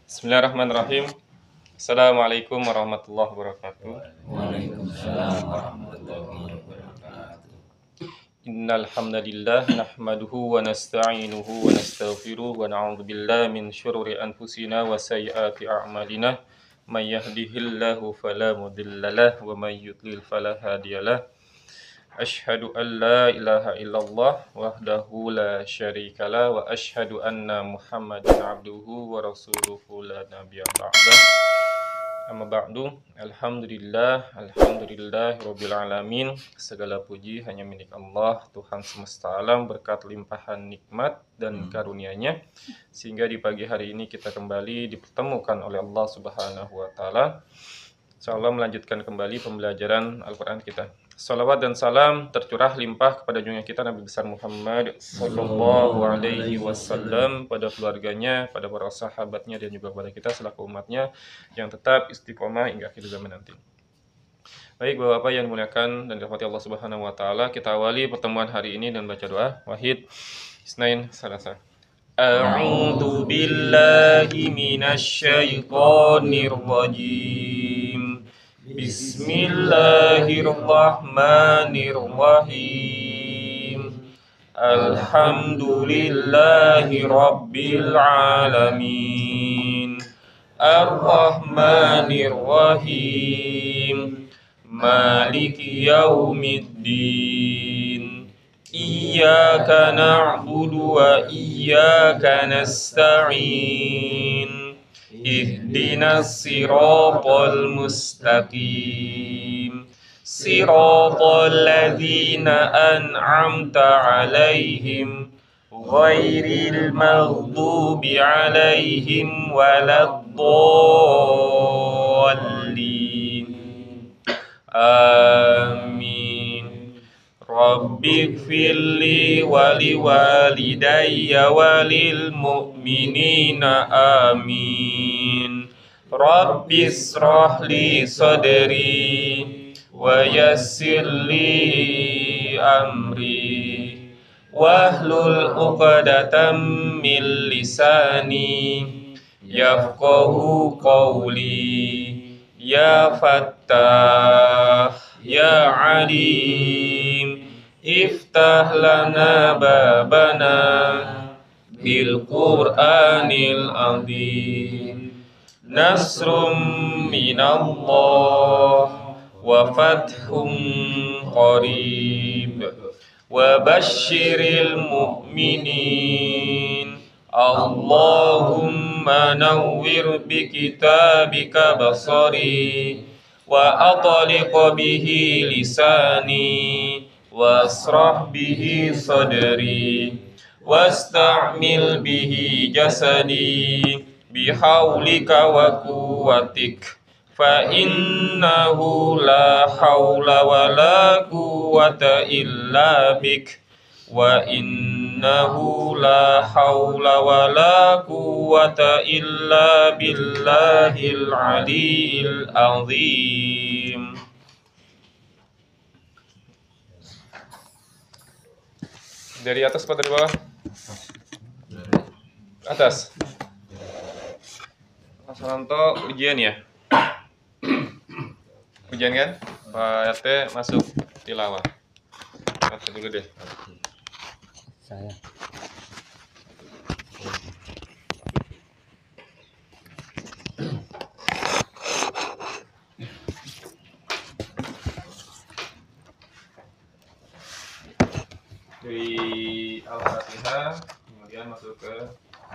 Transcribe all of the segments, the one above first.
Bismillahirrahmanirrahim. Assalamualaikum warahmatullahi wabarakatuh. Waalaikumsalam warahmatullahi wabarakatuh. Innal hamdalillah nahmaduhu wa nasta'inuhu wa nastaghfiruh wa na'udzu billahi min syururi anfusina wa sayyiati a'malina. May yahdihillahu fala mudhillalah wa may yudlil fala hadiyalah. Asyhadu an la ilaha illallah wahdahu la syarikalah wa asyhadu anna Muhammadan abduhu wa rasuluhu la nabiyya ba'dah. Amma ba'du, alhamdulillah rabbil alamin. Segala puji hanya milik Allah, Tuhan semesta alam, berkat limpahan nikmat dan karunia-Nya sehingga di pagi hari ini kita kembali dipertemukan oleh Allah Subhanahu wa taala. Insyaallah melanjutkan kembali pembelajaran Al-Qur'an kita. Salawat dan salam tercurah limpah kepada junjungan kita Nabi besar Muhammad sallallahu alaihi wasallam, pada keluarganya, pada para sahabatnya, dan juga kepada kita selaku umatnya yang tetap istiqomah hingga akhir zaman nanti. Baik Bapak-bapak yang dimuliakan dan dirahmati Allah Subhanahu wa taala, kita awali pertemuan hari ini dan baca doa. Wahid, Isnain, Salasa. A'udzu billahi minasyaitonir rajim. Bismillahirrahmanirrahim. Alhamdulillahi rabbil alamin. Ar-Rahmanir-Rahim. Maliki yaumiddin. Iyyaka na'budu wa iyyaka nasta'in. Ihdinas siratal mustaqim. Siratal ladzina an'amta 'alaihim ghairil maghdubi 'alaihim waladdallin. Amin. Rabbighfirli wa liwalidayya walil mu'minina amin. Rabbishrah li sadri wa yassir li amri wahlul 'uqdatam min lisani yafqahu qawli. Ya Fattah, Ya Alim, iftah lana babana bil Qur'anil azim. Nasrum minallah wa fathum qarib. Wa basyiril mu'minin. Allahumma nawwir bi kitabika basari wa atliq bihi lisani wasrah bihi sadri wasta'mil bihi jasadi bihaulika wa quwwatik fa innahu la haula wa la quwwata illa bik wa innahu la haula wa la quwwata illa billahil aliyil azim. Dari atas atau dari bawah? Atas. Mas Ranto ujian ya? Ujian kan? Pak RT masuk tilawah. Baca dulu deh. Saya. Dari Al-Fatihah kemudian masuk ke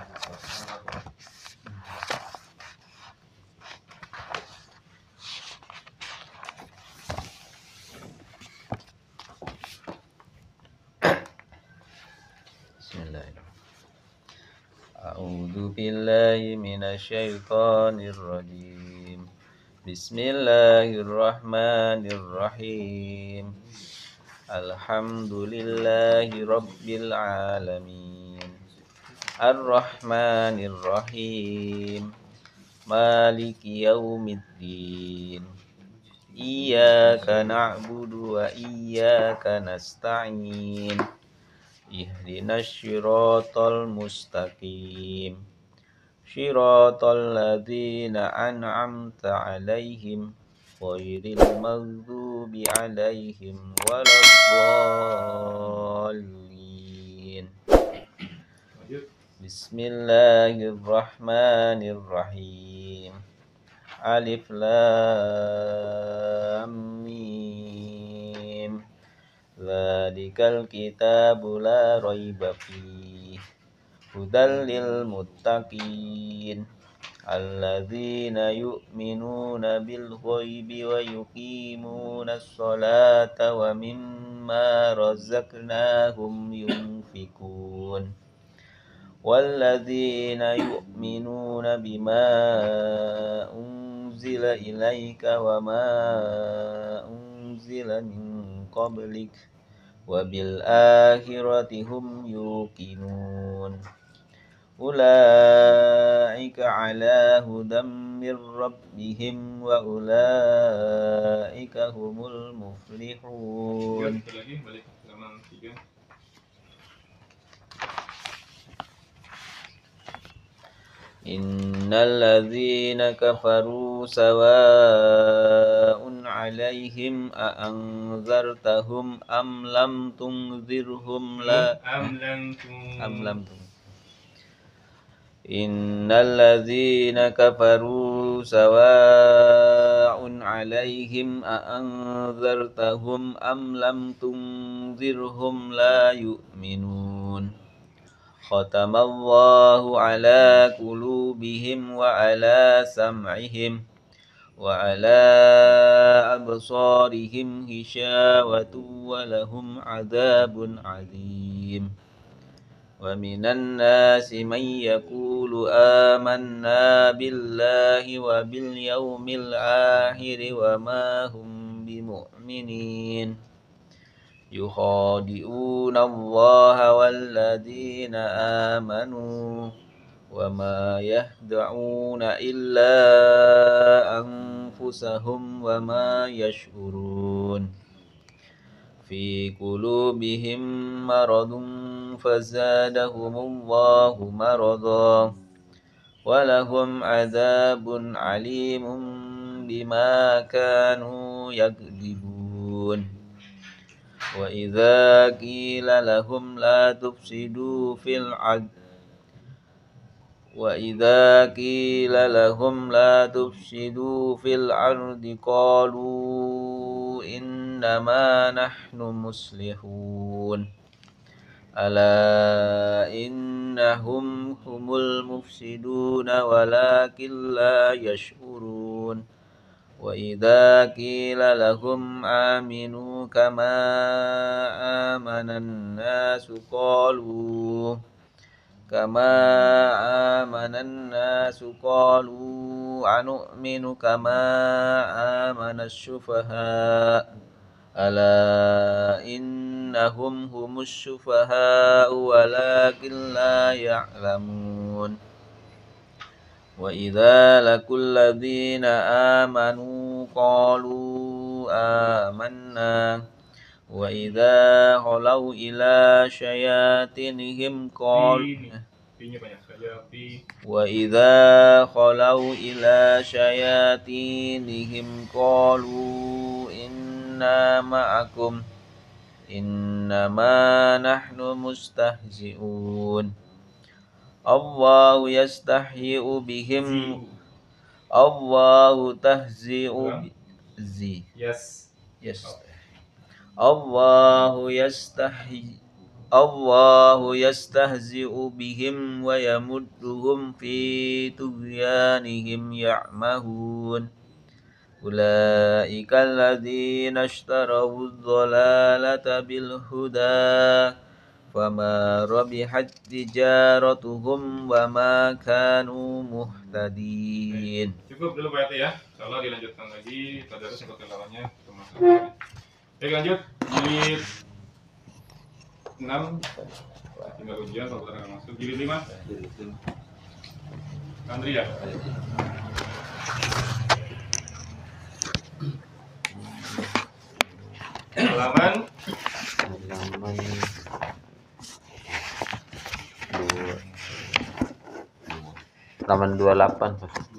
A'udzu billahi minasyaitonir rajim. Bismillahirrahmanirrahim. Alhamdulillahi rabbil alamin. Ar-Rahmanir-Rahim. Maliki yaumiddin. Iyyaka na'budu wa iyyaka nasta'in. Ihdinas siratal mustaqim. صراط الذين أنعمت عليهم غير المغضوب عليهم ولا الضالين. بسم الله الرحمن الرحيم. ألف لام ميم. ذلك الكتاب لا ريب فيه هدى للمتقين الذين يؤمنون بالغيب ويقيمون الصلاة ومما رزقناهم ينفقون والذين يؤمنون بما أنزل إليك وما أنزل من قبلك وبالآخرة هم يوقنون أولئك على هدى من ربهم وأولئك هم المفلحون. إن الذين كفروا سواء عليهم أأنذرتهم أم لم تنذرهم إن الذين كفروا سواء عليهم أأنذرتهم أم لم تنذرهم لا يؤمنون ختم الله على قلوبهم وعلى سمعهم وعلى أبصارهم غشاوة ولهم عذاب عظيم ومن الناس من يقول آمنا بالله وباليوم الآخر وما هم بمؤمنين يخادعون الله والذين آمنوا وما يخدعون إلا أنفسهم وما يشعرون في قلوبهم مرض فزادهم الله مرضا ولهم عذاب عليم بما كانوا يكذبون وإذا قيل لهم لا تفسدوا في الأرض قالوا إنما نحن مصلحون ألا إنهم هم المفسدون ولكن لا يشعرون وإذا قيل لهم آمنوا كما آمن الناس قالوا أنؤمن كما آمن السفهاء ألا إنهم هم السفهاء ولكن لا يعلمون وإذا لقوا الذين آمنوا قالوا آمنا وإذا خلوا إلى شياطينهم قالوا إنا معكم إنما نحن مستهزئون الله يستهزئ بهم الله يستهزئ بهم ويمدهم في طغيانهم يعمهون أولئك الذين اشتروا الضلالة بالهدى فما ربحت تجارتهم وما كانوا مهتدين. Cukup dulu Pak Yati ya. Insyaallah dilanjutkan lagi tadarus untuk tilawahannya. Baik, lanjut jilid 6. Tinggal ujian kalau kita masuk jilid 5. Andri ya. Halaman 2. halaman 28.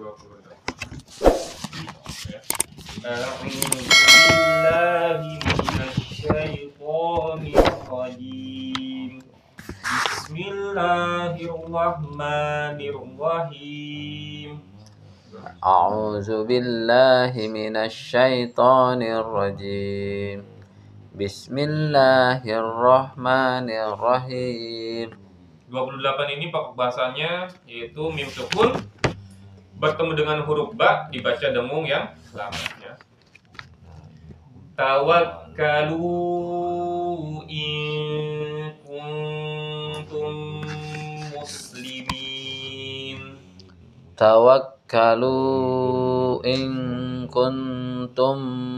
28. A'udzubillahi minasyaitonir rajim. Bismillahirrahmanirrahim. A'udzu billahi minasyaitonir rajim. Bismillahirrahmanirrahim. 28 ini pokok bahasanya yaitu mim sukun bertemu dengan huruf ba dibaca dengung yang lamanya. Tawakkalu in kuntum muslimin. Tawakkalu in kuntum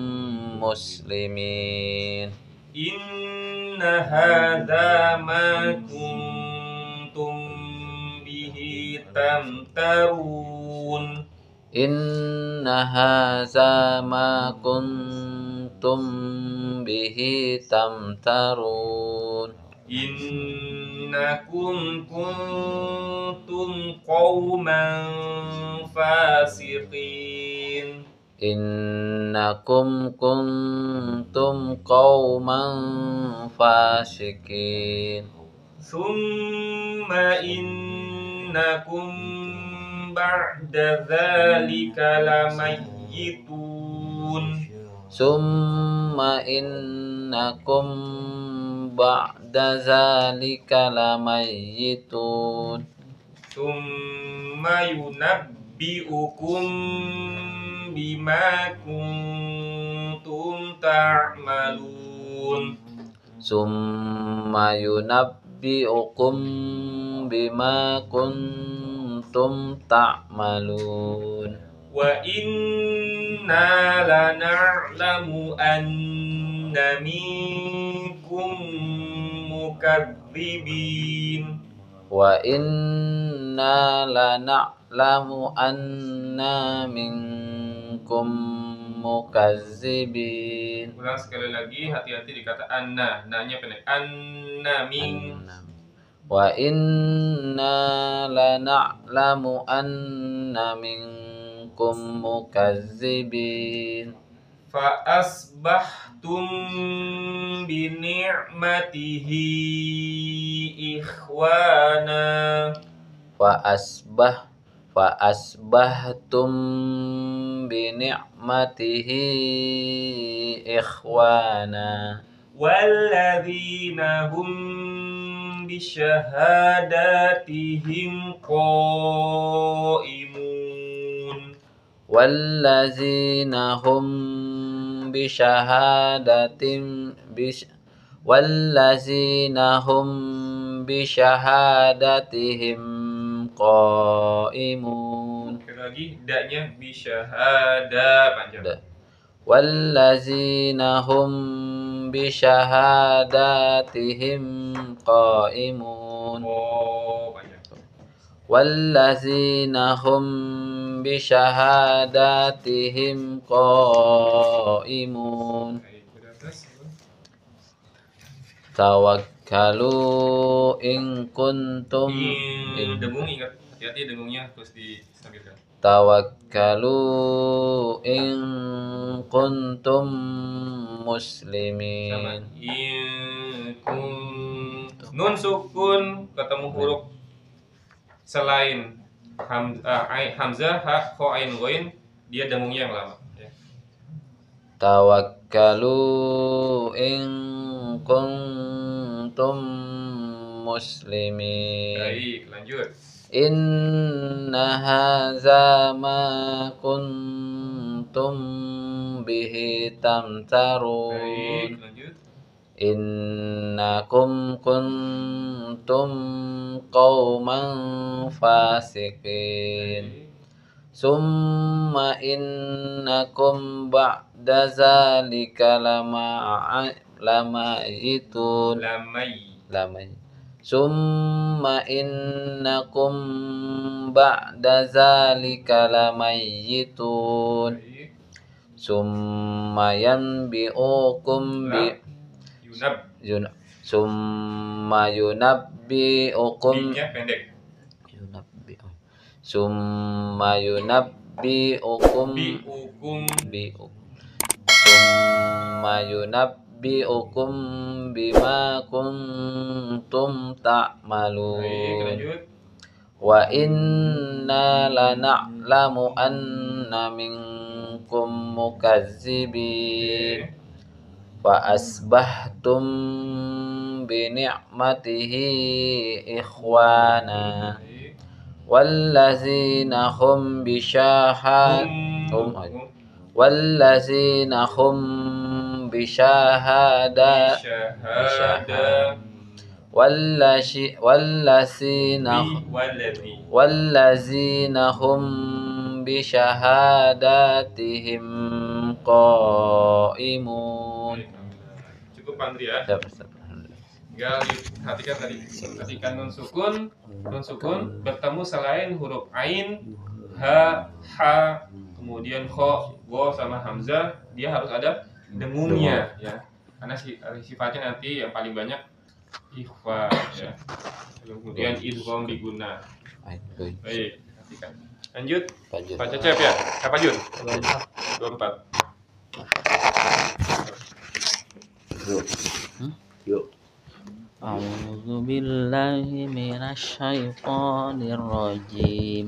muslimin. Inna hadza ma kuntum bihi tamtarun. Inna hadza ma kuntum bihi tamtarun. Innakum kuntum qauman fasiqin. Innakum kuntum qauman fasiqin. Summa innakum ba'da dzalika lamayyitun. Summa innakum ba'da zalika lamayyitun. Summa yunabbi'ukum bima kuntum ta'malun. Summa yunabbi'ukum bima kuntum ta'malun. Wa inna lana'lamu anna minkum mukadzibin. Wa inna lana'lamu anna minkum mukazzibin. Ulang sekali lagi, hati-hati dikata anna, na-nya pendek. Anna min. Wa inna lana'lamu anna minkum mukazzibin. Fa asbahtum bi ni'matihi ikhwana. Fa asbahtum bi ni'matihi ikhwana. Walladzina hum bi syahadatihim qaimun. Wallazina hum bi syahadatihim qaimun. Sekali lagi, daknya bi syahada panjang. Wallazina hum bi syahadatihim qaimun. Oh, panjang. Wallazina hum bi syahadatihim qaimun. Tawakkalu in kuntum. Dengung, ingat, hati-hati dengungnya terus distabilkan. Tawakkalu in kuntum muslimin. Sama. Nun sukun ketemu huruf selain hamzah, ha, kho, ain, ghain, dia dengungnya yang lama. Ya. Tawakkalu in kuntum muslimin. Baik, lanjut. Inna hadza ma kuntum bihi tamtarun. Baik, lanjut. Innakum kuntum qauman fasiqin. Summa innakum ba'da zalika lamayitun. Summa innakum ba'da zalika lamayitun. Summa yanbi'ukum summa yunabbi'ukum Bi-nya pendek. Summa yunabbi'ukum Summa yunabbi'ukum bima kuntum ta'malun. Baik, lanjut. Wa inna lana'lamu anna minkum mukazzibin. Fa asbahtum bi ni'matihi ikhwana. Wallazina hum wallazina hum bishahadatihim qaimun. Cukup Andri ya. Tinggal perhatikan tadi. Ketika nun sukun bertemu selain huruf ain, ha, kemudian kho, go sama hamzah, dia harus ada dengungnya ya. Karena sifatnya nanti yang paling banyak ikhfa ya. Kemudian idgham diguna. Baik, perhatikan. Lanjut. Pak Cecep ya. Siapa Jun? 24. Yuk. A'udzu billahi minasy syaithanir rajim.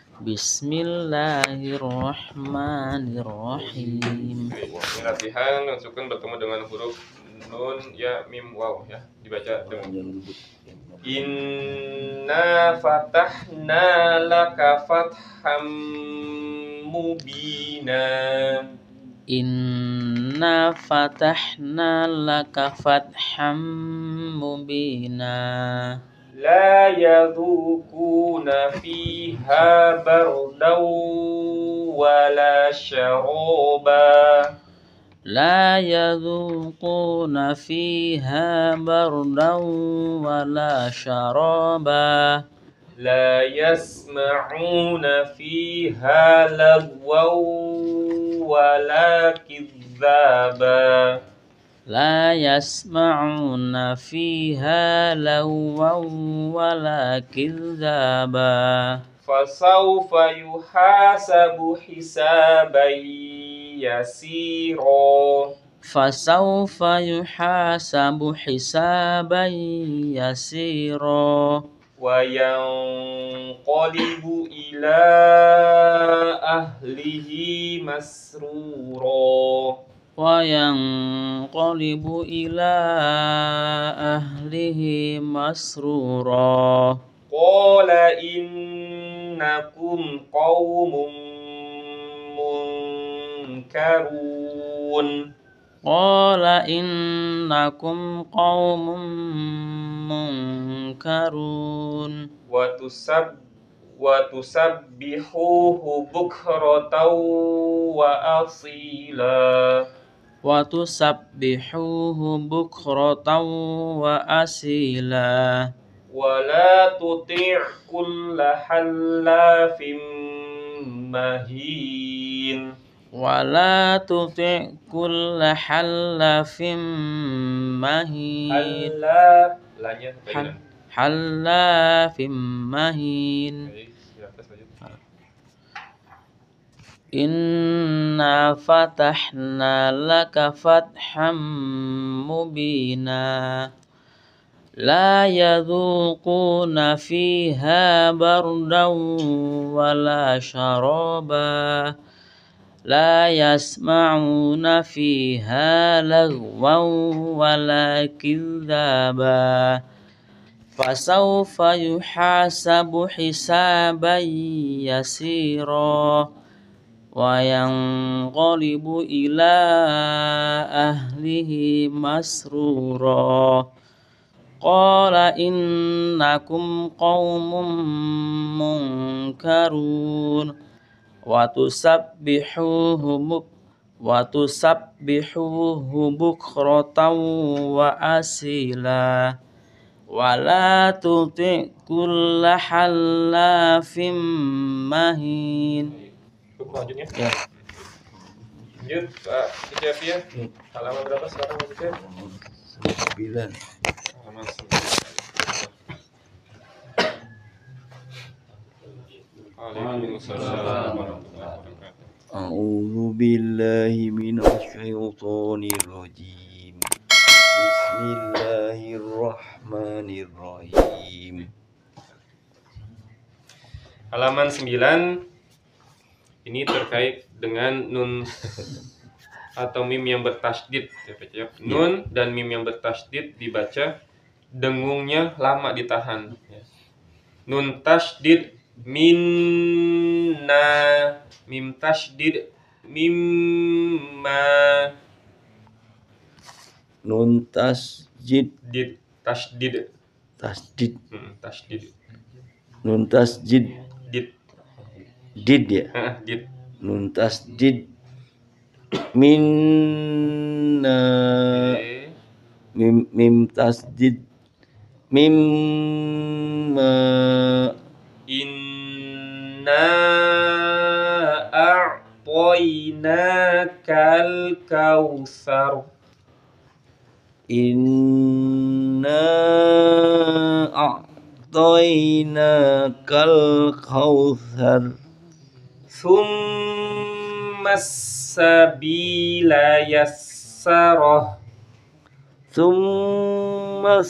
Bismillahirrahmanirrahim. Ini latihan nun sukun bertemu dengan huruf nun ya mim waw ya, dibaca dengan inna fatahna laka fatham mubina. Inna fatahna laka fatham mubina. La yadhukuna fiha bardaw wala syaraba. La yadhukuna fiha bardaw wala syaraba. La yasma'una fiha lagwaw wala kidzaba. La yasma'una fiha lagwaw wala kidzaba. Fasawfa yuhasabu hisaban yasira. Fasawfa yuhasabu hisaban yasira. Wa yanqalibu ila ahlihi masrura. Wa yanqalibu ila ahlihi masrura. Qala innakum qaumun munkarun. Qala innakum qaumun munkarun. Wa tusabbihuhu bukratan wa asila. Wa tusabbihuhu bukratan wa asila. Wa la tuti' kulla halafin mahin. Wa la tuti' kulla halafin mahin. Halafin mahin. Inna fatahna laka fatham mubina. La yadhuquna fiha bardaw wala syaraba. La yasma'una fiha lagwaw wala kidzaba. Fasawfa yuhasabu hisaban yasira. Wa yanqalibu ila ahlihi masrura. Qala innakum qaumun munkarun. Wa tusabbihuhu bukratan wa asila. Wa la tuti' kulla halafin mahin. Lanjutnya. Ya. Lanjut Pak Cecep ya. Halaman berapa sekarang Pak Cecep? 9. Halaman 9. Waalaikumsalam warahmatullahi wabarakatuh. A'udzu billahi minasyaitonir rajim. Bismillahirrahmanirrahim. Halaman 9 ini terkait dengan nun atau mim yang bertasydid ya. Nun dan mim yang bertasydid dibaca, dengungnya lama ditahan ya. Nun tasydid minna, mim tasydid mimma, Nun tasjid tasydid tasdid. tasydid Nun tasjid did did ya. did Nun tasjid minna, mim tasjid mimma, inna a'tainakal kautsar, inna a'tainakal kautsar, summa sabila yassarah, summa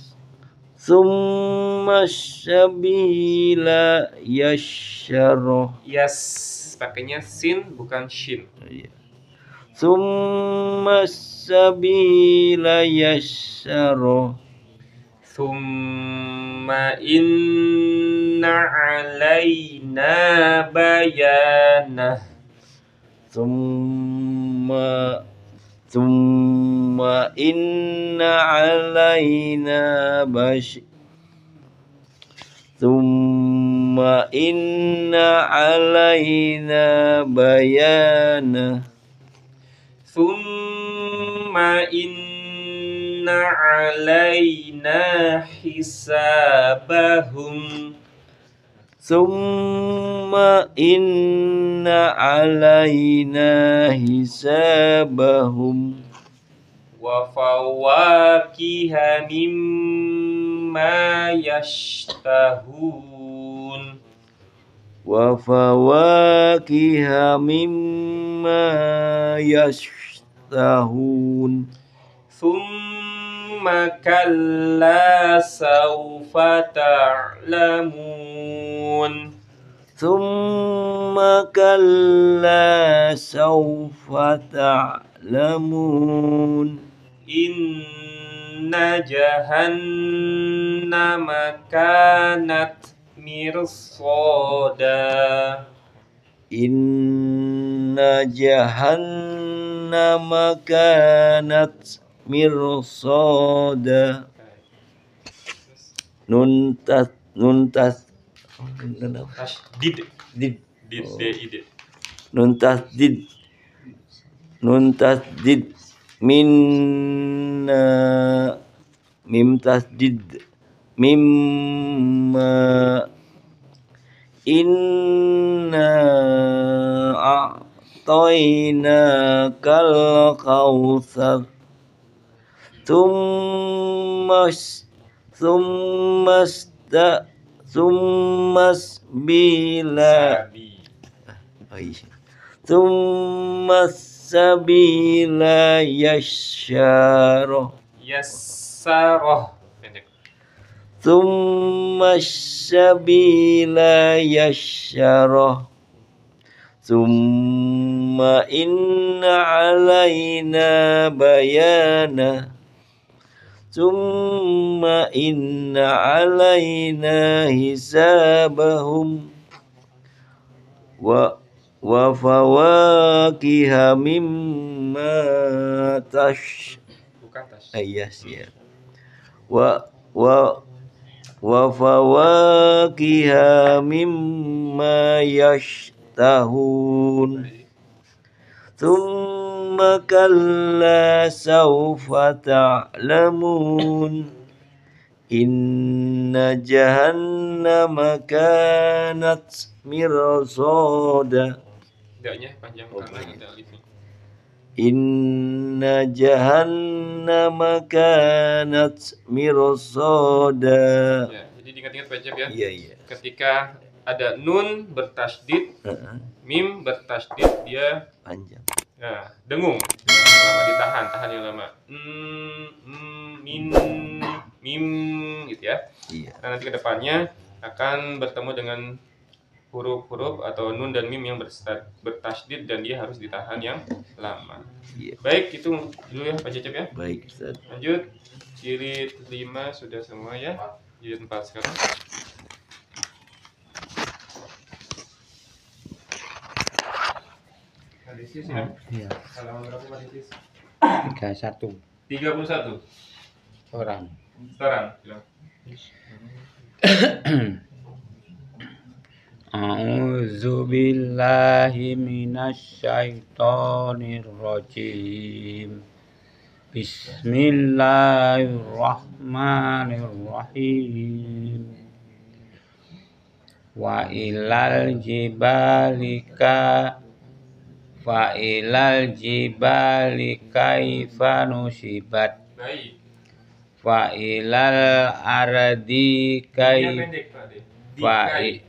sabila yasyarah, pakainya sin bukan shin. summa sabila yasyarah, Thumma inna alaina bayanah, summa inna alaina summa inna alaina bayana, thumma inna alaina hisabahum, summa inna alaina hisabahum, wa fawakiha mimma yashtahun, wa fawakiha mimma yashtahun, thumma kalla sawfa ta'lamun, summa kalla sawfa ta'lamun, inna jahannama kanat mirsada, inna jahannama kanat mirsada, nun tasdid did did nun tasdid minna, mim tasdid mimma, inna a'tainakal kautsar, summa bila summa sabila yasyarah, pendek, summa sabila yasyarah, summa inna alaina bayana, summa inna alaina hisabahum, wa fawakiha mimma bukan tas, wa fawakiha mimma yashtahun, thumma kalla sawfa ta'lamun, inna jahannama kanat mirsada, tidaknya panjang karena ada alifnya, inna jahannama kanat mirsada. ya, jadi diingat-ingat Pak Jeb ya. Iya. Ketika ada nun bertasydid, mim bertasydid, dia Panjang. nah, dengung. Lama ditahan, tahan yang lama. Mim gitu ya. Iya. Nah, nanti ke depannya akan bertemu dengan huruf-huruf atau nun dan mim yang bertasydid dan dia harus ditahan yang lama. Iya. Baik, itu dulu ya Pak Cecep ya. Baik, Ustaz. Lanjut, jilid 5 sudah semua ya. Jilid 4 sekarang. Hadisis ya. Iya. Halaman berapa Pak Hadisis? 31 31. orang. Sekarang bilang. A'udzu billahi minasyaitonir rajim. Bismillahirrahmanirrahim. Wa ilal jibali kaifa nusibat. Baik. Wa ilal ardi Dia kaifa pendek Pak De. Dikai.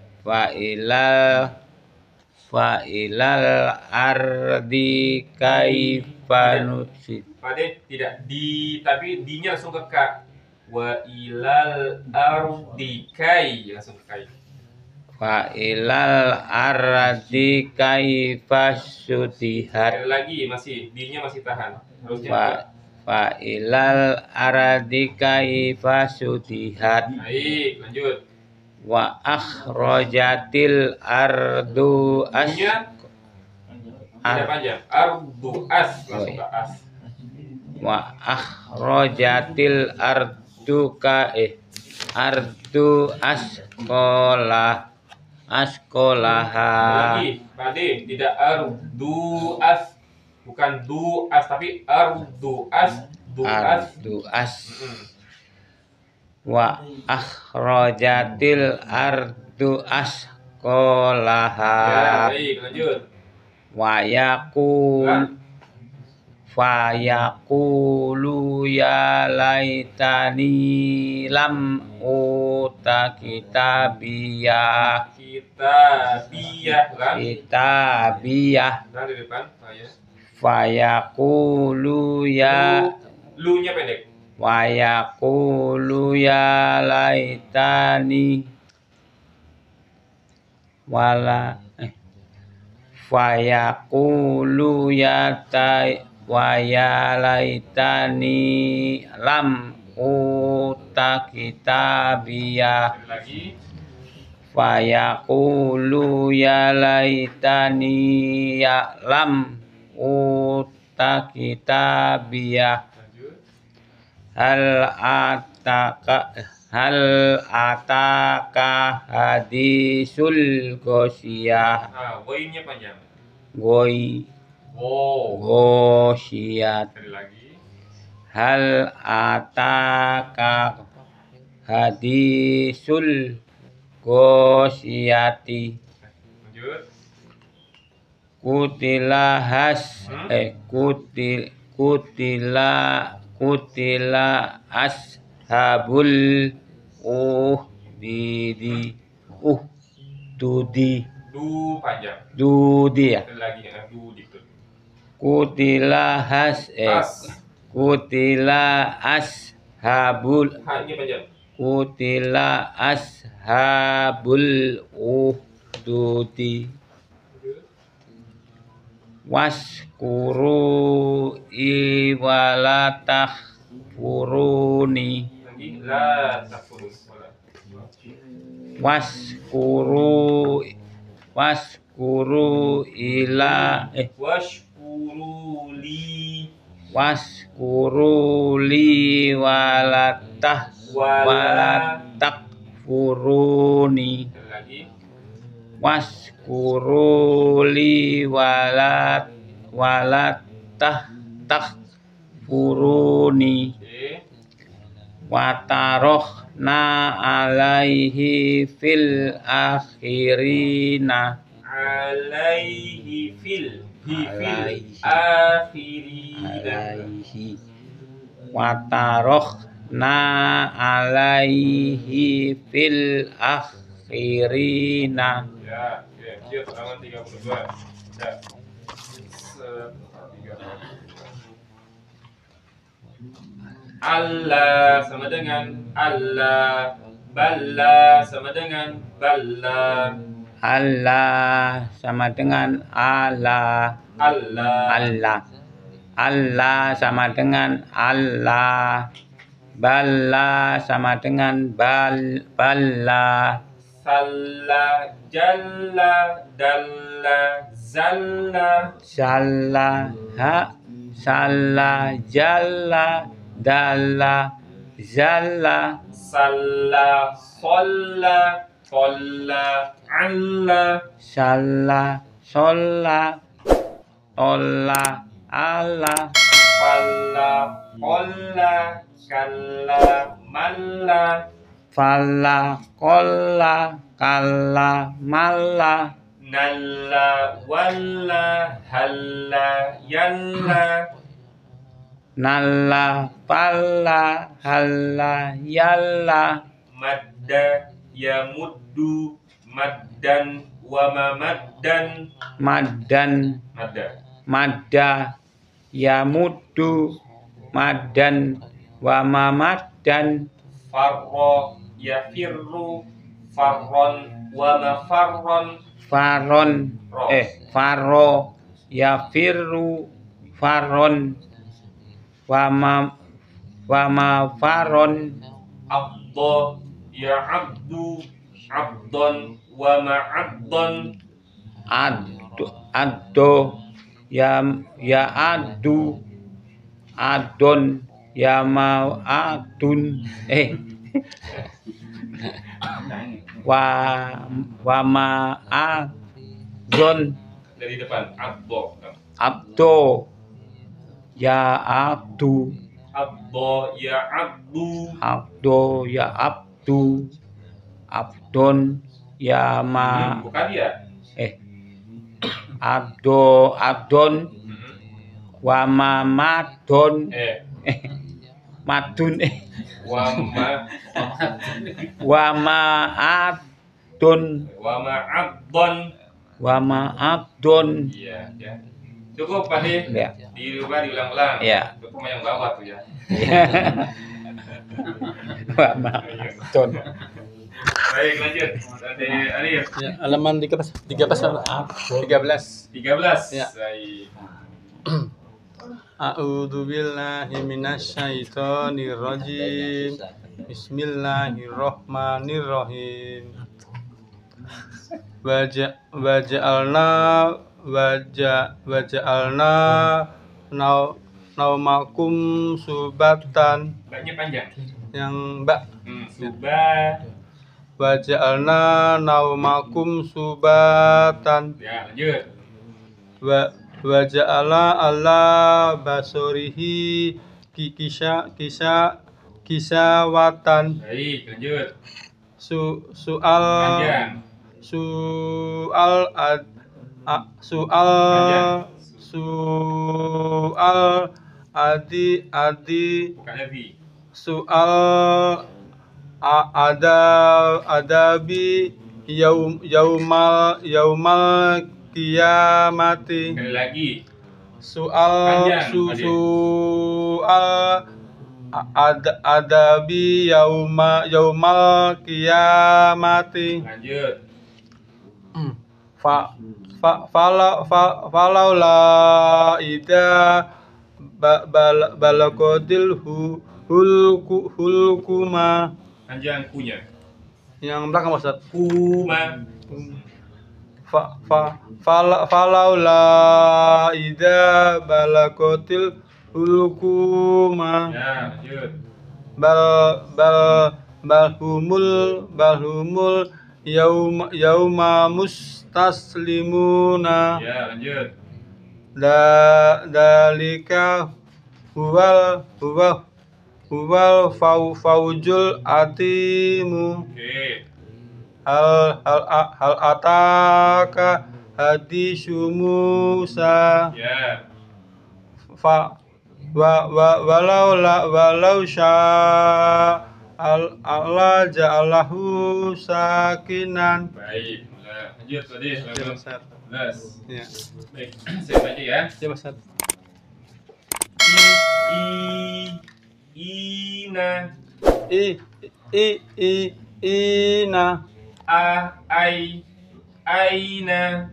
Fa ilal ardi kaifa nusit. Pak De tidak di, tapi dinya langsung ke ka. Wa ilal ardi kai, langsung ke kai. Fa ilal ardi kaifa sutihat. Sekali lagi masih dinya masih tahan. Harusnya Fa ilal ardi kaifa sutihat. baik, lanjut. Wa akhrajatil ardu Dinya tidak panjang. Ardu as, langsung ke as. Wa akhrajatil ardu asqolaha. Lagi, Pak De, tidak ardu as, bukan du as, tapi ardu as, du as. Ardu as. Wa akhrajatil ardu asqolaha. Ya, baik, lanjut. Wa yaqulu ya laitani lam uta kitabiyah. Kan? Kitabiyah. Nah, di depan, saya. Fa yaqulu ya Lu-nya pendek. wa yaqulu ya laitani fa yaqulu wa ya laitani lam uta kitabiyah. Lagi. Fa yaqulu ya laitani ya lam uta kitabiyah. Lanjut. Hal ataka hadisul ghasyiyah. Nah, woi-nya panjang. Ghasyiyah. Sekali lagi. Hal ataka hadisul ghasyiyati. Lanjut. Kutila ashabul dudi Du panjang. dudi ya. Sekali lagi, du dikit. Kutila ashabul H-nya panjang. Kutila ashabul uhdudi waskuru iwalatah furuni Lagi la takfurun. waskuru ila waskuru li walatah furuni Lagi. waskuru li walatah furuni watarohna alaihi fil akhirina Alaihi fil alaihi watarohna alaihi fil akhirina. Ya, oke. Yuk, halaman 32. Ya. Allah sama dengan Allah. Balla sama dengan balla. Allah sama dengan Allah. Allah. Allah. Allah sama dengan Allah. Balla sama dengan balla. Salla, jalla, dalla, zalla. Salah jalla dalla zalla. Salla, solla, tolla, alla. Salah sholla tolla Allah. Falla, qolla, kalla, malla. Falla kolla kalla malla. Nalla, walla, halla, yalla. Nalla palla halla yalla. Madda, yamuddu, maddan, wama maddan. Maddan Madda. madda yamuddu maddan wa mamaddan. Farro, yafirru, farron, wama farron. Faron faro yafirru faron wama faron. Abdo, ya abdu, abdon, wama abdon. Addo ya adu adon ya ma adun wa ma adon. Dari depan, abdo. Abdo ya abdu. Abdo, ya abdu. Abdo ya abdu. Abdon ya ma Bukan ya? adon wa ma madon madun Wama, wa ma adon wama abdon. wa ma abdon. Iya, ya. Cukup, Pak Nih. Ya. Dirubah, diulang-ulang. Ya. Terutama yang bawah tuh ya. Wa ma adon. Baik, lanjut. Dari Alif. Ya, halaman 13. 13. Ya. Baik. A'udzu billahi minasyaitonir rajim. Bismillahirrahmanirrahim. Waja'alna naumakum subatan. Mbaknya panjang. Yang mbak. Subah. Waja'alna naumakum subatan. Ya, lanjut. Waja'ala ala basorihi kisawatan. Baik, lanjut. Soal adi Bukan Adi. soal adabi yaumal kiamati. Sekali lagi. Soal adabi yaumal kiamati. Lanjut. Falaula ida balakodil hulkuma. Panjang kunya. Yang belakang Ustaz. Kuma. Falaula ida balakotil hulkuma. Ya, lanjut. Balhumul yauma mustaslimuna. Ya, lanjut. Dalika huwal faujul atimu. Oke. Hal ataka hadisu Musa. Ya. Walau Allah ja'alahu sakinan. Baik, lanjut tadi Ya, halaman Ustaz. 11. Ya. Baik, saya baca ya. Ya, Ustaz. Ina, Ina. aina,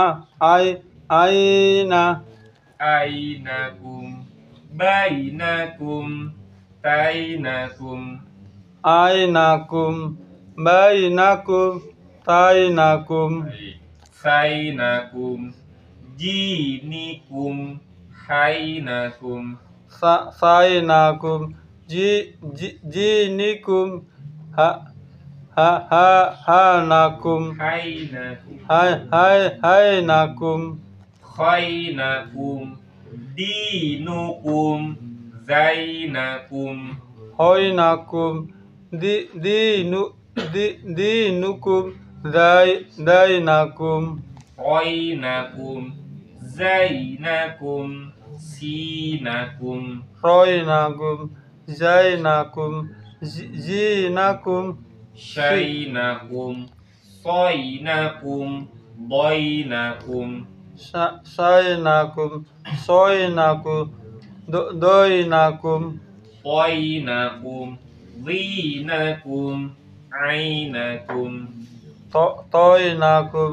Aina. ainakum, bainakum, tainakum, Ainakum. Bainakum. Tainakum. baik, sainakum, jinikum, hainakum, Sainakum. Jinikum. Hanakum. hainakum, Hainakum. khainakum, dinukum, zainakum, Hoinakum. Dinukum. Dainakum. roinakum, zainakum, sinakum, Roinakum. Zainakum. Zinakum. syainakum, soinakum, doinakum, Sainakum. Soinakum. Doinakum. toinakum, zinakum, ainakum, Toinakum.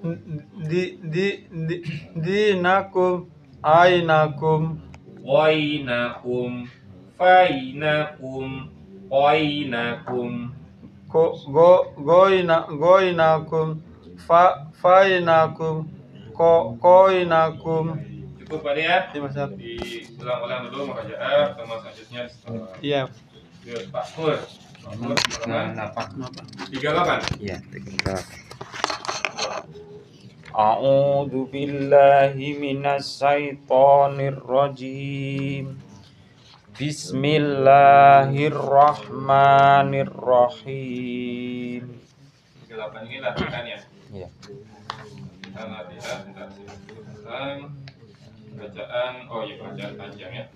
Dinakum. Ainakum. wainakum, fainakum, oinakum. Goinakum. Fainakum. Koinakum. Cukup Pak ya? Iya, Mas. Diulang-ulang dulu merajaah sama selanjutnya Iya. Pak Pur. Halaman 38. Ya, A'udzu billahi minasyaitonir rajim. Bismillahirrahmanirrahim. 38 ini latihan ya. Ya. Kita latihan tentang bacaan. Oh iya, bacaan panjang ya.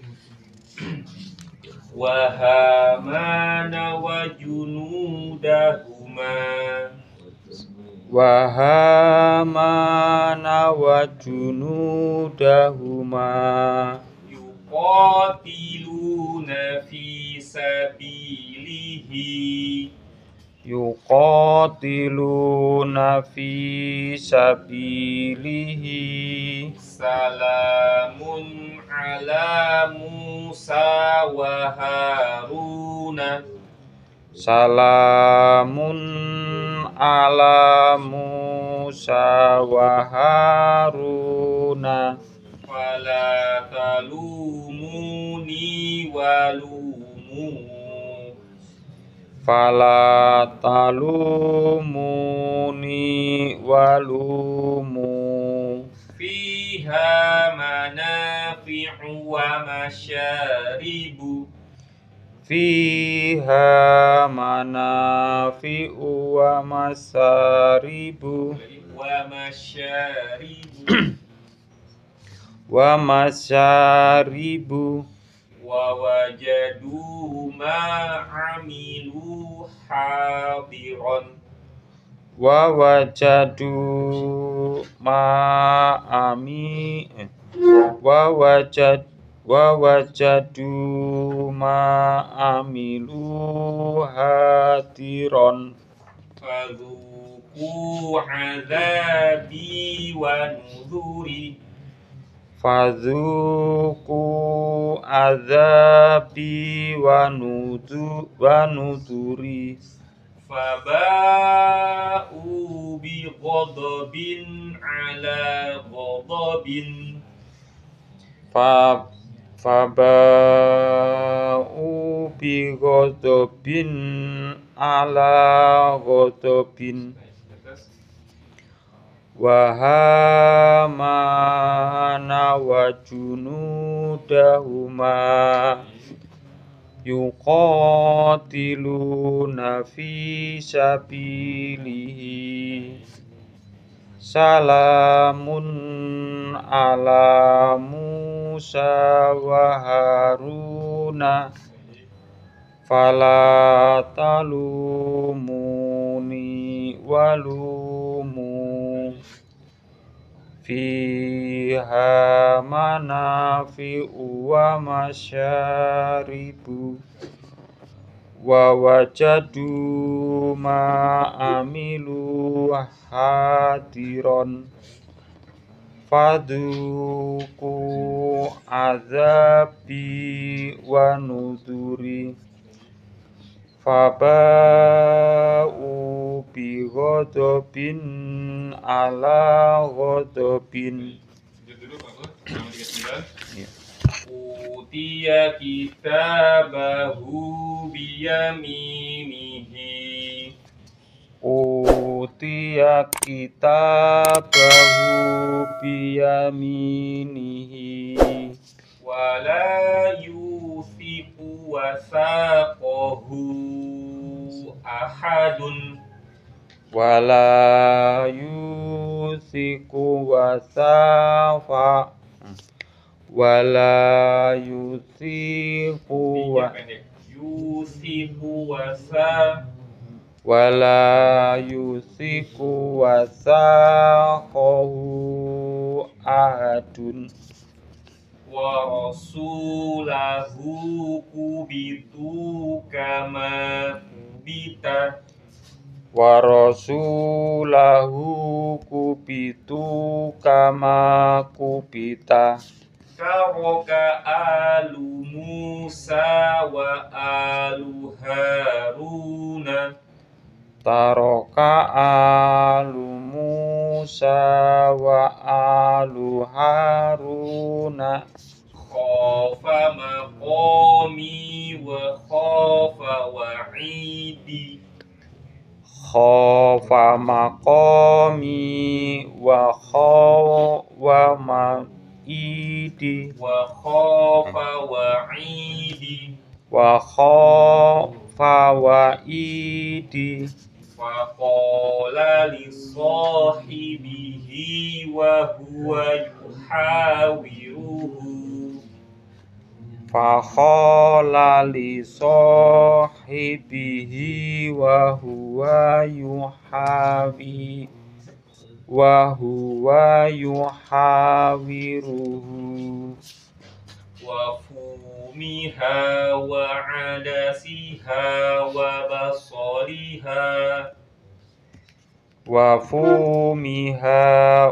Wa hamana wa junudahuma Wa hamana wa junudahuma yuqatiluna fi sabilihi yuqatiluna fi sabilihi salamun ala Musa wa Haruna Salamun ala Musa wa Haruna fala talumuni walumu Fala talumuni walumu fiha manafi'u wa masyaribu Fiha manafi'u wa masaribu wa masyaribu Wa masyaribu wa wajadu ma'amilu hadiran Wa wajadu ma'ami Wa wajadu ma'amilu hadiron fadhuku azabi wa nudhuri Fadzuku azabi wa nuduri faba'u bi ghadabin ala ghadabin Faba'u bi ghadabin ala ghadabin Wa hamana wa junudahuma yuqatiluna fi sabilihi Salamun ala Musa wa Haruna Fala talumuni walumu fiha manafi'u wa masyaribu wa wajadu ma amilu hadiron fadhuku azabi wa nuduri faba'u bi ghadabin ala ghadabin. Utiya kitabahu biyaminihi. Utiya kitabahu biyaminihi Wala yuthiqu wasaqahu ahadun. wala yusiku wasafa wala yusiku wa Yuthiqu wasa wala yusiku wasaqahu ahadun wa rasulahu kubitu kama bita. wa rasulahu kubitu kama kubita Taraka alu Musa wa alu Haruna. taroka alu Musa wa alu Haruna Khafa maqami wa khafa wa'idi. khofa maqami wa ma'idi Wa khafa wa'idi. wa khofa wa'idi Faqala li sahibihi wa huwa yuhawiruhu. fakhala li sahibihi wa huwa yuhawiruhu Wa fumiha wa adasiha wa basaliha. wa fumiha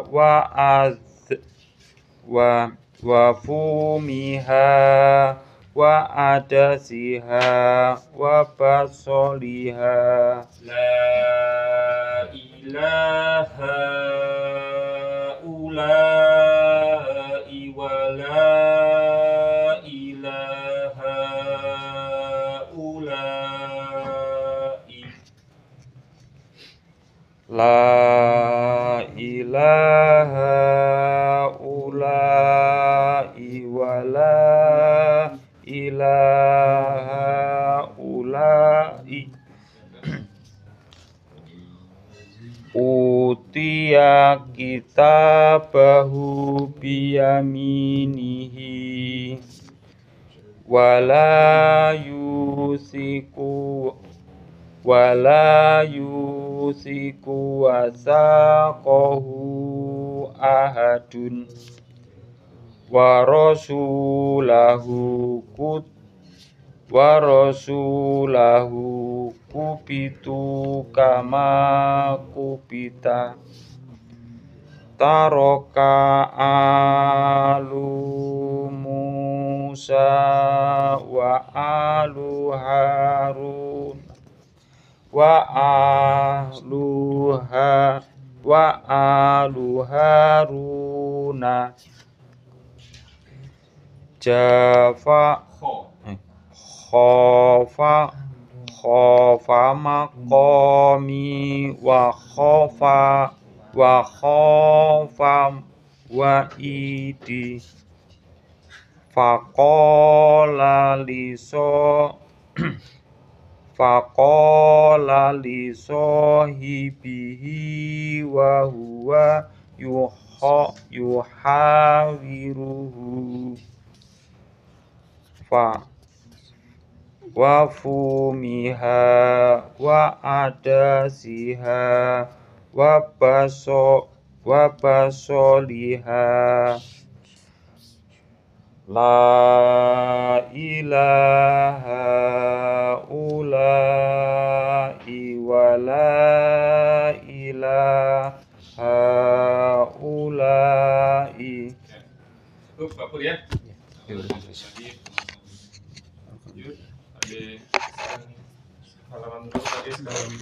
wa fumiha wa adasiha wa basaliha La ilaha ulai wa la ilaha ulai. La ilaha ulai wa la ilaha ulai. Utiya kitabahu biyaminihi wala yusiku wasaqahu ahadun wa rasulahu kubitu kama kubita taroka alu Musa wa alu Harun wa alu Haruna jafa khofa maqami wa khofa wa'idi faqala li sahibihi wa huwa yuhawiruhu wa fumiha wa adasiha wa basoliha. La ilaha ula'i wa la ilaha ula'i. Cukup Pak Pur ya? Tadi halaman berapa tadi sekarang?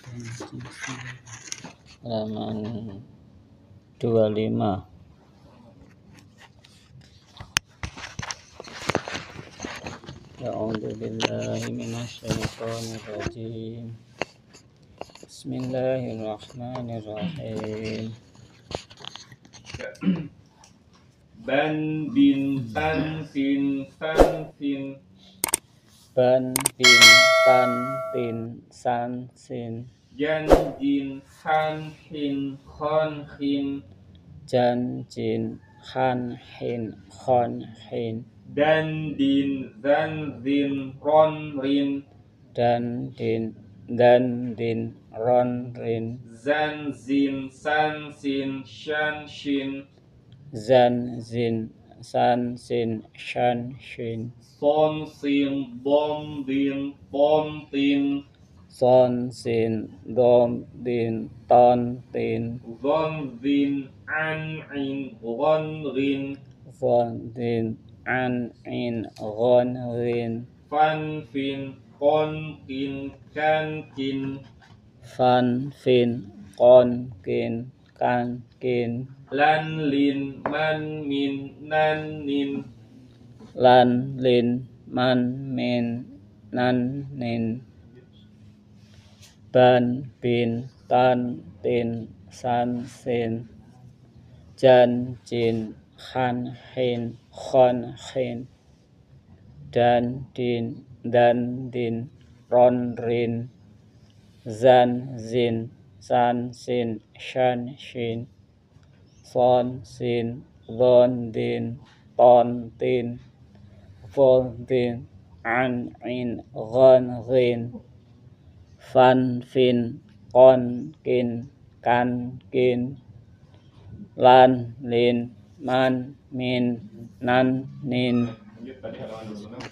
Halaman 25. A'udzu billahi minasyaitonir rajim. Bismillahirrahmanirrahim. Ban bin tan fin fan fin. Ban bin tan tin san sin. Jan jin han hin khon hin. Jan jin han hin khon hin. Dan din zan zin ron rin. Dan din ron rin. Zan zin san sin shan shin. Zan zin san sin shan shin. Son sin dom din pom tin. Son sin dom din ton tin. Zon zin an in ron rin. Zon din an in ron rin. Fan fin kon kin kan kin. Fan fin kon kin kan kin. Lan lin man min nan nin. Lan lin man min nan nin. Ban bin tan tin san sin. Jan jin han hin khon hin. Dan din ron rin. Zan zin san sin shan shin. Son sin don din ton tin. Von din an in ron rin. Fan fin kon kin kan kin. Lan lin man min nan nin. Lanjut tadi halaman 26.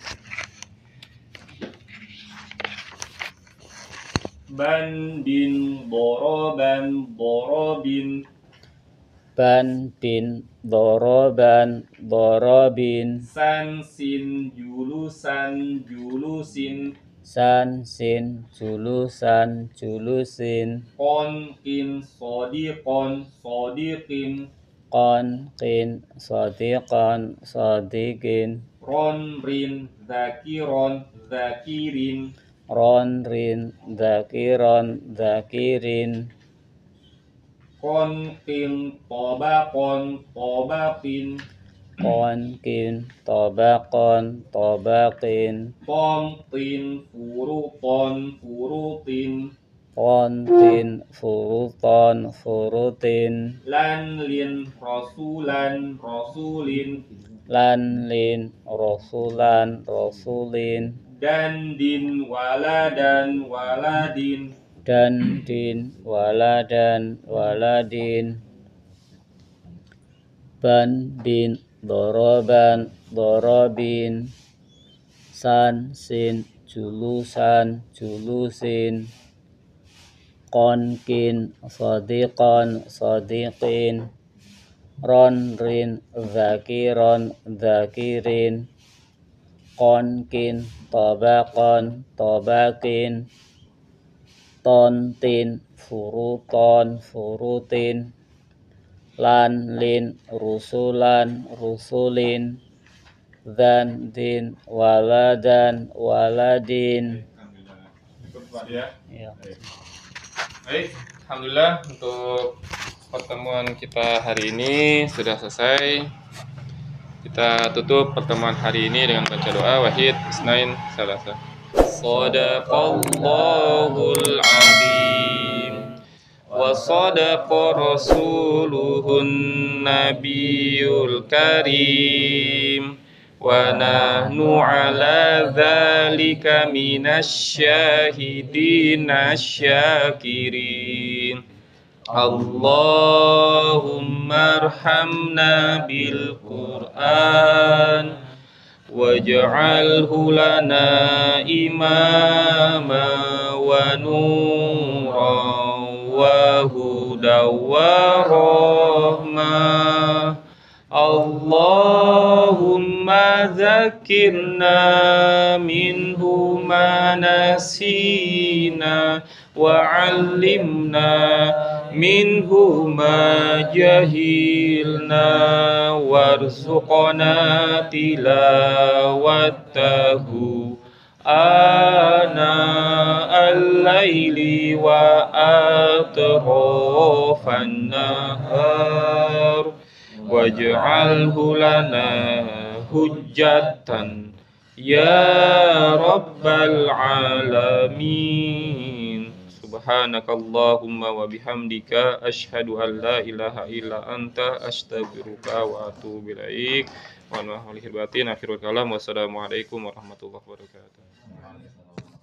Ban bin boroban borobin. Ban bin boroban borobin. San sin julusan julusin. San sin julusan julusin. Kon kin sodikon sodikin. Kon kin sodikon sodikin. Ron rin zakiron zakirin. Ron rin zakiron zakirin. Kon kin tobakon tobakin. Kon kin tobakon tobakin. Pom tin furuton furutin. Pon tin furuton furutin. Lan lin rasulan rasulin. Lan lin rasulan rasulin. Dan din waladan waladin. Dan din waladan waladin. Ban bin doroban dorobin. San sin julusan julusin. Kon kin sodikon sodikin. Ron rin zakiron zakirin. Kon kin tobakon tobakin. Ton tin furuton furutin. Lan lin rusulan rusulin. Zan din waladan waladin. Cukup Pak ya. Ya. Baik, alhamdulillah untuk pertemuan kita hari ini sudah selesai. Kita tutup pertemuan hari ini dengan baca doa wahid isnain salasa. Shadaqallahul azim wa sadaqa rasuluhun nabiyul karim ونحن على ذلك من الشاهدين الشاكرين اللهم ارحمنا بالقرآن واجعله لنا إماما ونورا وهدى ورحمة اللهم ذكرنا منه ما نسينا وعلمنا منه ما جهلنا وارزقنا تلاوته آناء الليل وأطراف النهار واجعله لنا حجة يا رب العالمين سبحانك اللهم وبحمدك أشهد أن لا إله إلا أنت أستغفرك وأتوب إليك ونحن الباطن آخر الكلام والسلام عليكم ورحمة الله وبركاته.